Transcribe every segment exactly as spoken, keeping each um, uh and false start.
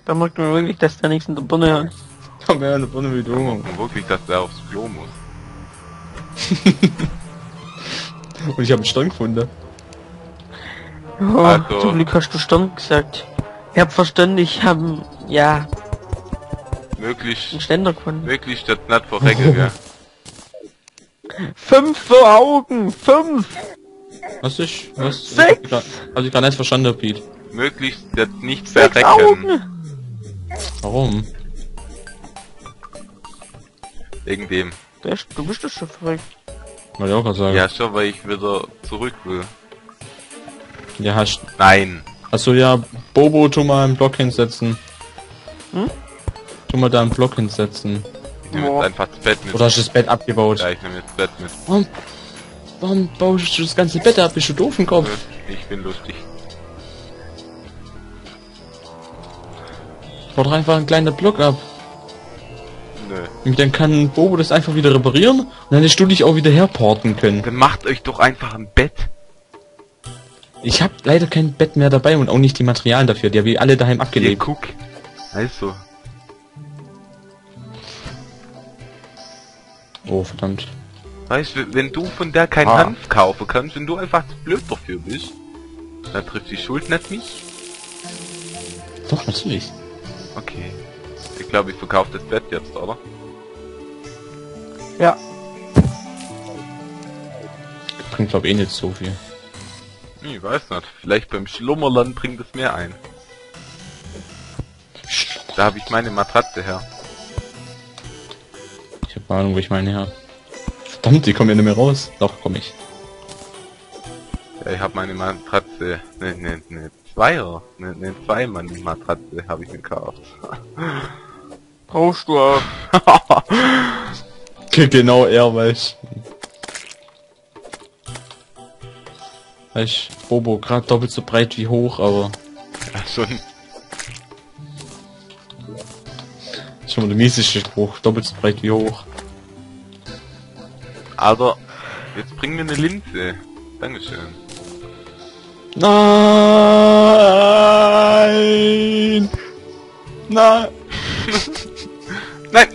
Da merkt man wirklich, dass der nichts in der Birne hat. Da wäre eine Birne wie Da du. merkt man wirklich, dass der aufs Klo muss. Und ich habe einen Stern gefunden. Oh, Also- zum Glück hast du Stern gesagt. Ich hab verstanden, ich hab, ja, Möglichst, einen Ständer gefunden. möglichst das nicht verrecken, gell? Fünf vor Augen! Fünf! Was ist? Was? Sechs! Hab ich gerade nicht verstanden, Pete. Möglichst das nicht Sechs verrecken. Augen! Warum? Wegen dem. Du bist, du bist doch schon verrückt. Wollte ich auch gerade sagen. Ja, schon, weil ich wieder zurück will. Ja, hast. Nein. Achso, ja, Bobo, tu mal einen Block hinsetzen. Hm? Tu mal da einen Block hinsetzen. Ich nehme Boah. jetzt einfach das Bett mit. Oder hast du das Bett abgebaut? Ja, ich nehme jetzt das Bett mit. Warum? Warum baust du das ganze Bett ab? Bist du doof im Kopf? Ich bin lustig. Bau doch einfach einen kleinen Block ab. Nö. Und dann kann Bobo das einfach wieder reparieren und dann hättest du dich auch wieder herporten können. Dann macht euch doch einfach ein Bett. Ich habe leider kein Bett mehr dabei und auch nicht die Materialien dafür. Die habe ich alle daheim Hier, abgelegt. guck. Also. Oh, verdammt. Weißt du, wenn du von der keinen Ah. Hanf kaufen kannst, wenn du einfach zu blöd dafür bist, dann trifft die Schuld nicht mich. Doch, natürlich. Okay. Ich glaube, ich verkaufe das Bett jetzt, oder? Ja. Bringt glaub eh nicht so viel. Ich weiß nicht. Vielleicht beim Schlummerland bringt es mehr ein. Da habe ich meine Matratze her. Ich habe keine Ahnung, wo ich meine her. Verdammt, die kommen ja nicht mehr raus. Doch, komm ich. Ja, ich habe meine Matratze. Ne, ne, ne, Zweier. Ne, ne, Zweimann Matratze habe ich mir gekauft. Brauchst du auch. Genau, er weiß. Weiß, Bobo, gerade doppelt so breit wie hoch, aber Ja, schon. schon mal der mieseste Spruch. Doppelt so breit wie hoch. Alter, jetzt bring mir eine Linse. Dankeschön. Nein! Nein! Nein!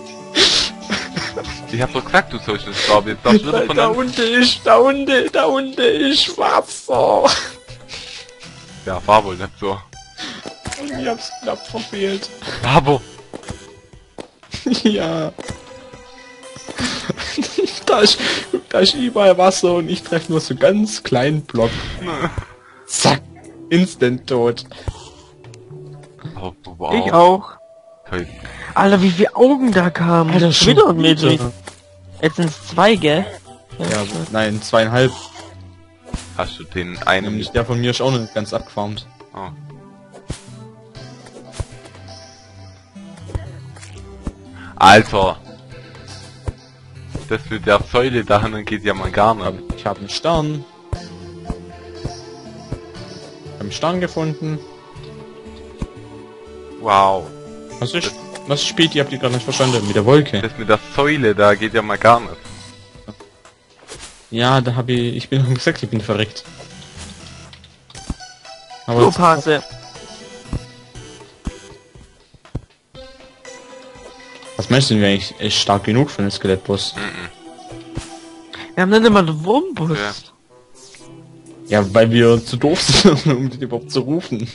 Ich hab doch gesagt, du sollst nicht sterben. Jetzt darfst du wieder von Da einem... unten ist, da unten, da unten ist Wasser. Ja, war wohl nicht so. Und ich hab's knapp verfehlt. Aber... Ja. Da ist, da ist überall Wasser und ich treffe nur so ganz kleinen Block. Zack. Instant tot. Oh, wow. Ich auch. Toll. Alter, wie viele Augen da kamen. Alter, Schon wieder ein wieder. Meter. Jetzt sind's zwei, gell? Ja, nein, zweieinhalb. Hast du den einen... Nämlich der von mir ist auch noch nicht ganz abgefarmt. Oh. Alter! Das mit der Säule da hinten geht ja mal gar nicht. Ich habe einen Stern. Ich habe einen Stern gefunden. Wow. Was ist, was ist spät? Ihr habt die gerade nicht verstanden. Mit der Wolke. Das mit der Säule da geht ja mal gar nicht. Ja, da habe ich, ich bin gesagt, ich bin verreckt. Aber So, jetzt- Pase. was meinst du denn, wenn ich echt stark genug für den Skelettboss? Wir haben nicht immer einen Wurmbus. Ja. Ja, weil wir zu doof sind, um den überhaupt zu rufen.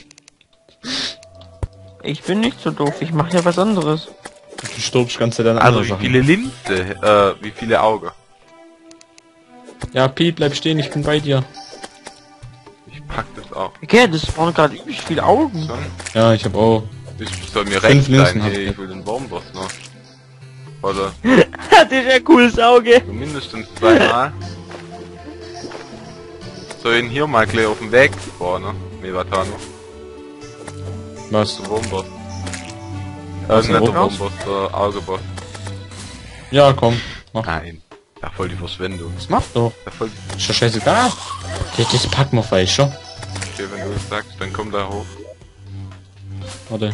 Ich bin nicht so doof, ich mache ja was anderes. Du stirbst ganz dann Also andere wie Sachen. viele Linse, äh, wie viele Augen? Ja, Pete, bleib stehen, ich bin bei dir. Ich pack das auf. Okay, das waren gerade üblich viele Augen. Schon? Ja, ich habe auch. Ich soll mir Fünf recht sein, Linsen hab hey, ich. ich will den Wurmboss noch. Oder Das ist ein cooles Auge. so mindestens zweimal. Soll ihn hier mal gleich auf dem Weg vorne, Mevatano, Was? zum Wurmboss. Was, Äh, ein nicht der Wurmboss? Wurmboss, der Augeboss. Ja, komm. Mach. Nein. Ja, voll die Verschwendung. Das macht doch. Ja, voll die... Ist doch scheißegal. Das, das packen wir falsch, schon. Okay, wenn du das sagst, dann komm da hoch. Warte.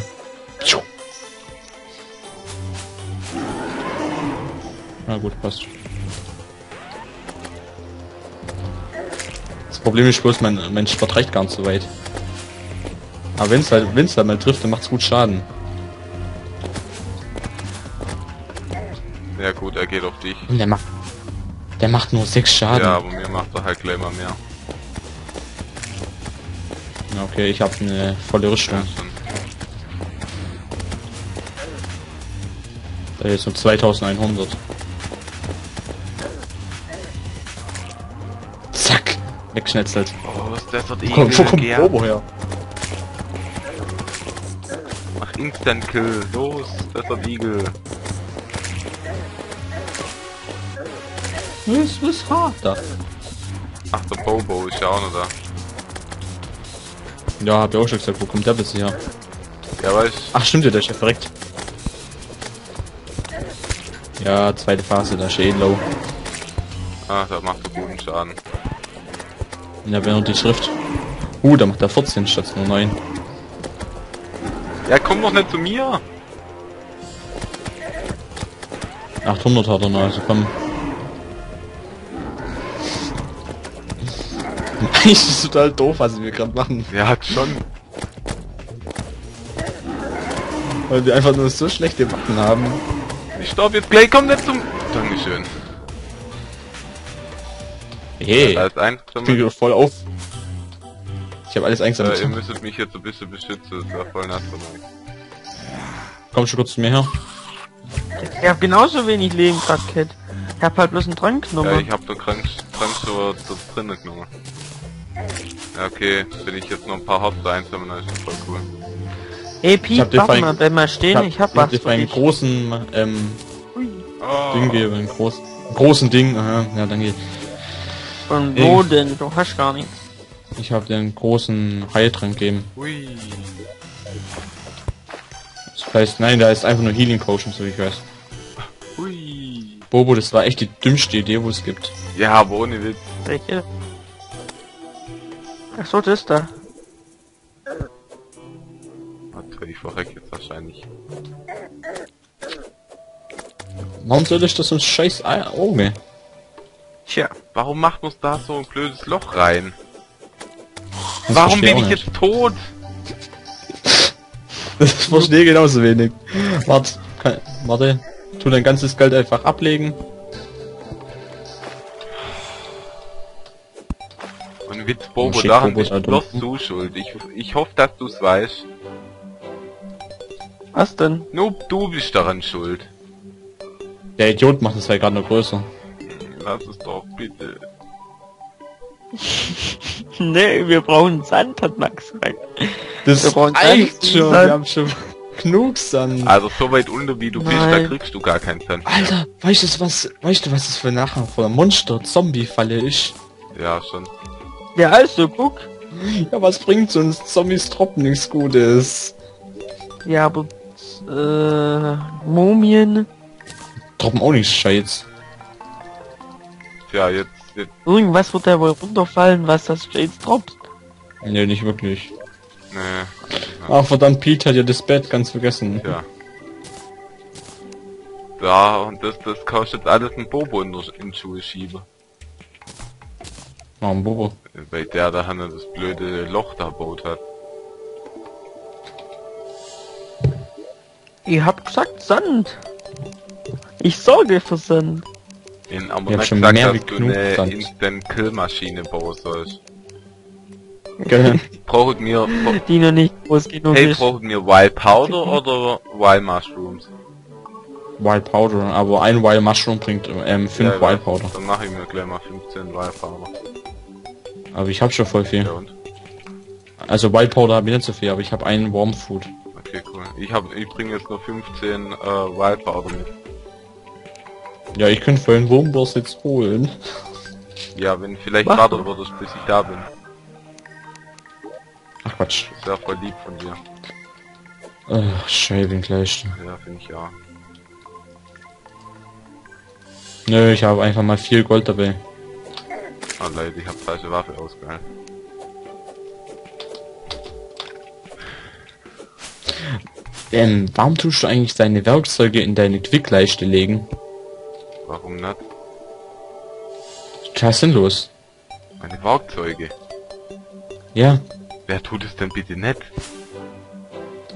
Na gut, passt. Das Problem ist bloß, mein, mein Sport reicht gar nicht so weit. Aber wenn's halt, wenn's halt mal trifft, dann macht's gut Schaden. Ja gut, er geht auf dich. Und der macht, der macht nur sechs Schaden. Ja, aber mir macht er halt gleich mal mehr. Ja, okay, ich habe eine volle Rüstung. Ja, schon. Da ist nur zweitausendeinhundert. Zack, wegschnetzelt. Oh, was ist das für Wo, wo kommt Geh ab. Bobo her? Mach Instant Kill. Los, das ist Igel. Was, was hart da? Ach, der Bobo ist ja auch noch da. Ja, hab ich auch schon gesagt, wo kommt der bitte her? Ja, weißt Ach stimmt ja, der ist ja verreckt. Ja, zweite Phase, da ist eh low. Ach, da macht er guten Schaden. Ja, wenn nur die Schrift. Uh, da macht er vierzehn statt nur neun. Ja, komm doch nicht zu mir! achthundert hat er noch, also komm. Eigentlich ist es total doof, was wir gerade machen. Ja, hat schon. Weil wir einfach nur so schlechte Waffen haben. Ich stopp jetzt gleich, komm nicht zum... Dankeschön. Hey, Da ist ich eingesammelt. kriege voll auf. Ich habe alles Äh, eingesammelt. ihr müsstet mich jetzt ein bisschen beschützen, das war voll nass von euch. Komm schon kurz zu mir her. Ich hab genauso wenig Leben, grad, Kid. Ich hab halt bloß einen Trank genommen. Ja, ich hab den Krank Krankschauer drinnen genommen. Ja, okay, wenn ich jetzt noch ein paar Hops einsammeln, dann ist das voll cool. Ey, Ich Piep, hab dir warte vorhin- mal, bleib mal stehen, ich hab, was dir für einen dich. großen ähm, Oh. Ding geben, einen großen, großen Ding. Aha, ja, danke. Von wo denn? Du hast gar nichts. Ich habe dir einen großen Heiltrank gegeben. Hui. Das heißt, nein, da ist einfach nur Healing Potion, so wie ich weiß. Hui. Bobo, das war echt die dümmste Idee, wo es gibt. Ja, aber ohne Witz. Welche? Ach so, das da. Warte, ich verreck jetzt wahrscheinlich. Warum soll ich das so ein scheiß Auge? Tja. Warum macht uns da so ein blödes Loch rein? Das Warum verstehe bin auch ich jetzt tot? Das verstehe genauso wenig. Warte, kann, warte. Tu dein ganzes Geld einfach ablegen. Und Witz, Bobo, Schick daran Bobo bist da du bloß drunten. du schuld. Ich, ich hoffe, dass du es weißt. Was denn? Nur du bist daran schuld. Der Idiot macht das ja gerade noch größer. Lass es doch, bitte. Nee, wir brauchen Sand, hat Max gesagt. Das Wir brauchen reicht Sand. schon. Wir haben schon genug Sand. Also so weit unter wie du bist, da Nein. kriegst du gar keinen Sand. Alter, weißt du was, weißt du was das für nachher von der Monster-Zombie-Falle ist? Ja, schon. Ja, also, guck. Ja, was bringt uns? Zombies droppen nichts Gutes. Ja, aber, äh, Mumien. Droppen auch nichts Scheiß. Tja, jetzt, jetzt, Irgendwas wird da wohl runterfallen, was das jetzt droppt. Nee, nicht wirklich. ne, Ach verdammt, Pete hat ja das Bett ganz vergessen. tja. Ja, und das, das kostet alles ein Bobo in, der- in die Schuhe schiebe. Warum Bobo? Weil der da Hanne das blöde Loch da baut hat. Ihr habt gesagt Sand. Ich sorge für Sand. In aber Ich hab nicht schon gesagt, mehr dass wie du genug eine Sand. Instant-Kill-Maschine bauen sollst. Gell? Braucht mir, Die noch nicht groß genug hey, ist. braucht mir Wild Powder oder Wild Mushrooms? Wild Powder, aber ein Wild Mushroom bringt ähm, fünf Ja, Wild Powder. Dann mache ich mir gleich mal fünfzehn Wild Powder. Aber ich habe schon voll viel. Ja und? Also Wild Powder habe ich nicht so viel, aber ich habe einen Warm Food. Okay, cool. Ich hab, ich bringe jetzt nur fünfzehn äh, Wild Powder mit. Ja, ich könnte vorhin Wurmboss jetzt holen. Ja, wenn vielleicht Mach warten doch. würdest, bis ich da bin. Ach Quatsch. Das wäre voll lieb von dir. Ach, Scheiße, bin gleich. Ja, finde ich ja. Nö, ich habe einfach mal viel Gold dabei. Ah, Leute, ich habe falsche Waffe ausgewählt. Ähm, warum tust du eigentlich deine Werkzeuge in deine Quickleiste legen? Warum nicht? Total sinnlos. Meine Werkzeuge. Ja. Wer tut es denn bitte nicht?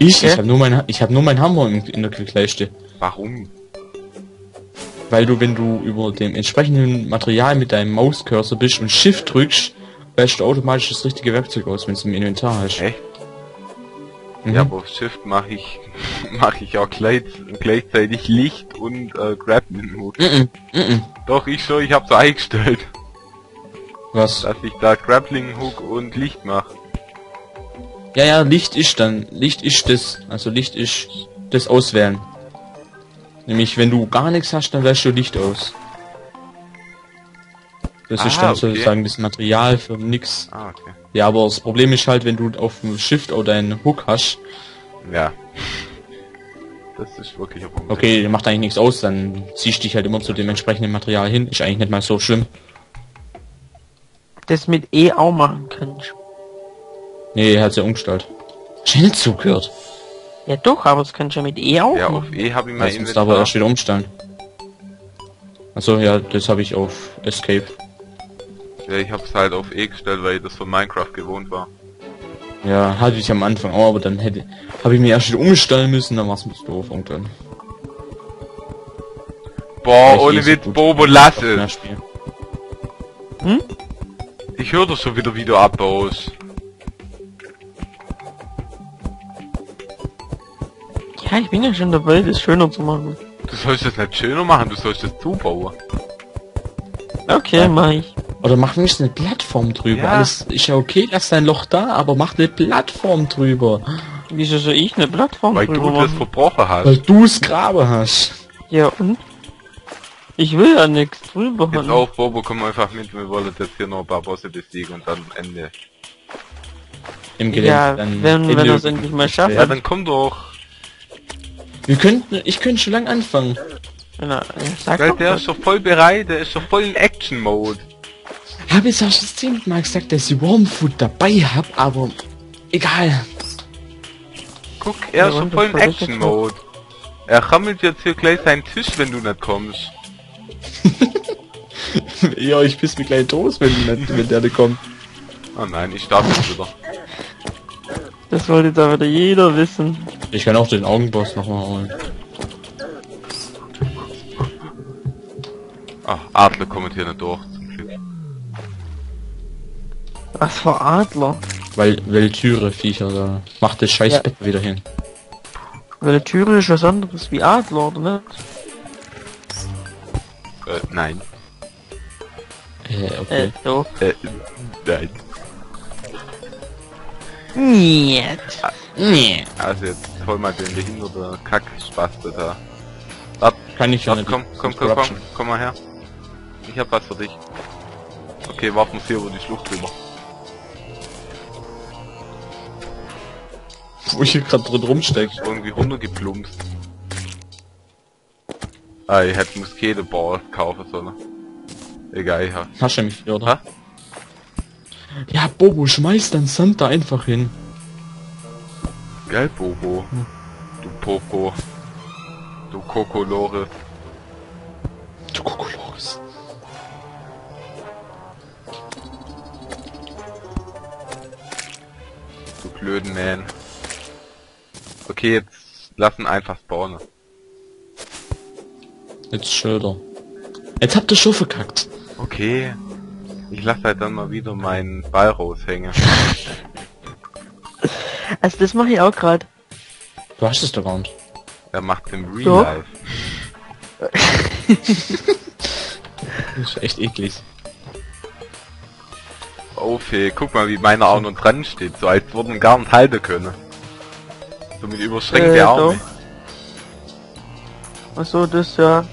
Ich? Ja? Ich habe nur mein, ich habe nur mein Hammer in, in der Klickleiste. Warum? Weil du, wenn du über dem entsprechenden Material mit deinem Mauscursor bist und Shift drückst, wählst du automatisch das richtige Werkzeug aus, wenn es im Inventar hast. Echt? Mhm. Ja, aber auf Shift mache ich mache ich auch gleich, gleichzeitig Licht und äh, Grappling Hook. Mhm. Mhm. Doch, ich schon, ich habe so eingestellt, Was? dass ich da Grappling Hook und Licht mache. Ja, ja, Licht ist dann. Licht ist das. Also Licht ist das Auswählen. Nämlich, wenn du gar nichts hast, dann wählst du Licht aus. Das ist Ah, dann okay. sozusagen das Material für nix. Ah, okay. Ja, aber das Problem ist halt, wenn du auf dem Shift oder deinen Hook hast, Ja. Das ist wirklich ein Problem. okay, macht eigentlich nichts aus, dann ziehst du dich halt immer zu dem entsprechenden Material hin. Ist eigentlich nicht mal so schlimm. Das mit E auch machen kannst. Nee, er hat ja umgestellt. Schnell zugehört. Ja doch, aber das kannst du ja mit E auch Ja, machen. auf E habe ich Ja, mein jetzt musst du aber Inventar. erst wieder umstellen. Achso, ja, das habe ich auf Escape. Ja, ich hab's halt auf E gestellt, weil ich das von Minecraft gewohnt war. Ja, hatte ich am Anfang auch, aber dann hätte habe ich mir erst wieder umstellen müssen, dann war's ein bisschen doof irgendwann. Boah, Weil ich ohne eh so Witz, gut Bobo, lass auf mehr es! spiele. Hm? Ich höre doch schon wieder, wie du abbaust. Ja, ich bin ja schon dabei, das schöner zu machen. Du sollst das nicht schöner machen, du sollst das zubauen. Okay, Ja. mach ich. Oder mach nicht eine Plattform drüber. Ja. Alles ist ja okay, lass dein Loch da, aber mach eine Plattform drüber. Wieso soll ich eine Plattform Weil drüber du das machen? verbrochen hast. Weil du's grabe hast. Ja und? Ich will ja nichts drüber Jetzt haben. auf, Bobo, komm einfach mit, wir wollen jetzt hier noch ein paar Bosse besiegen und dann Ende. Im Gelände. Ja, dann wenn, wenn Ende- er es endlich mal schafft. Ja, dann komm doch. Wir könnten, ich könnte schon lang anfangen. Na, ja, sag Weil doch der mal. ist schon voll bereit, der ist schon voll in Action-Mode. Habe jetzt auch schon das zehnte Mal gesagt, dass ich Wormfood dabei hab, aber egal. Guck, er ist Ja, schon und voll das in war richtig Action-Mode. Er rammelt jetzt hier gleich seinen Tisch, wenn du nicht kommst. Ja, ich piss mich gleich los, wenn, nicht, wenn der nicht kommt. Oh nein, ich starte jetzt wieder. Das wollte jetzt aber wieder jeder wissen. Ich kann auch den Augenboss nochmal holen. Ach, Adler kommt hier nicht durch, zum Glück. Was für Adler? Weil, weil Türe, Viecher, da macht das scheiß Ja. Bett wieder hin. Weil eine Türe ist was anderes wie Adler, oder ne? Äh, nein. Äh, Äh, okay. so. Äh, nein. Niet. Nee. Also jetzt hol mal den behinderte Kackspaste da. Wart, Kann ich ja wart, nicht. komm, komm, komm, komm, komm mal her. Ich hab was für dich. Okay, warten wir hier über die Schlucht drüber. Wo ich hier gerade drin rumsteck. Irgendwie runtergeplumpst. Ah, ich hätte Musketeball kaufen sollen. Egal, ich hab. Hast du mich, oder? Ha? Ja, Bobo, schmeiß dein Sand da einfach hin. Gell, Bobo? Du Poco. Du Kokolore. Du Kokolores. Du blöden Man. Okay, jetzt lassen einfach spawnen. Jetzt Schilder. Jetzt habt ihr schon verkackt. Okay. Ich lasse halt dann mal wieder meinen Ball raushängen. Also das mache ich auch gerade. Du hast es doch gar nicht. Er macht's im Real So. Life. Das ist echt eklig. Oh, Fee, guck mal, wie meiner auch noch dran steht. So als würden gar nicht halten können. So mit überschränkte Äh, Arme. Achso, das ja.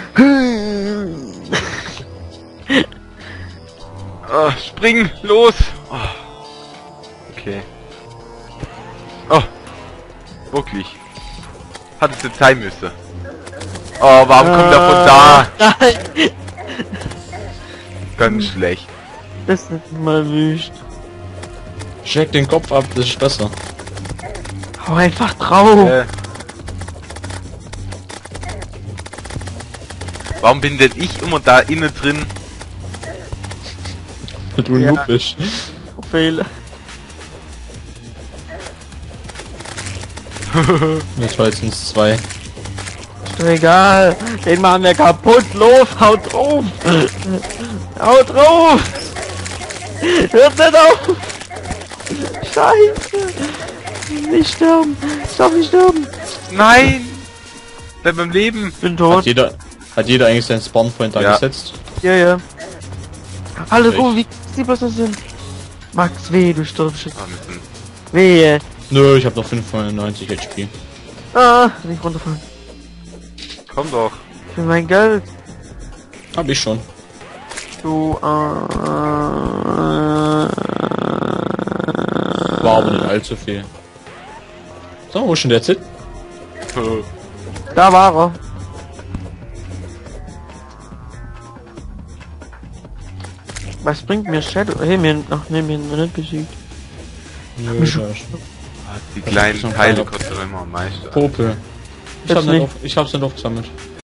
Oh, spring, los! Oh. Okay. Oh, wirklich. Hat es jetzt sein müssen. Oh, warum kommt er von da? Nein, Ganz schlecht. das ist mal wüst. Check den Kopf ab, das ist besser. Hau einfach drauf. Äh. Warum bin denn ich immer da innen drin? Du ein Ja. Noob bist. Fehler. Jetzt war jetzt uns zwei. Ist doch egal. Den machen wir kaputt. Los, haut drauf. Haut drauf. Hört nicht auf. Scheiße. Nicht sterben. Ich darf nicht sterben. Nein! Bleib beim Leben! Ich bin Hat tot. jeder, hat jeder eigentlich seinen Spawnpoint da Ja. gesetzt? Ja, ja. Alles Echt? gut, wie sieht was das sind? Max, weh, du stirbst jetzt. Ah, wir sind- Wehe. Nö, ich habe noch fünfundneunzig H P. Ah, nicht runterfallen. Komm doch. Für mein Geld. Hab ich schon. Du, äh... War aber nicht allzu viel. So, wo ist denn der Zit? Da war er. Was bringt mir Shadow? Hey, mir, ach ne, mir noch nicht besiegt. Nö, mich da schon- ist- Die kleinen schon Teile kleiner- kosten immer am meisten. Popel. Ich Jetzt hab, nicht nicht. auf, ich hab's nicht aufgesammelt.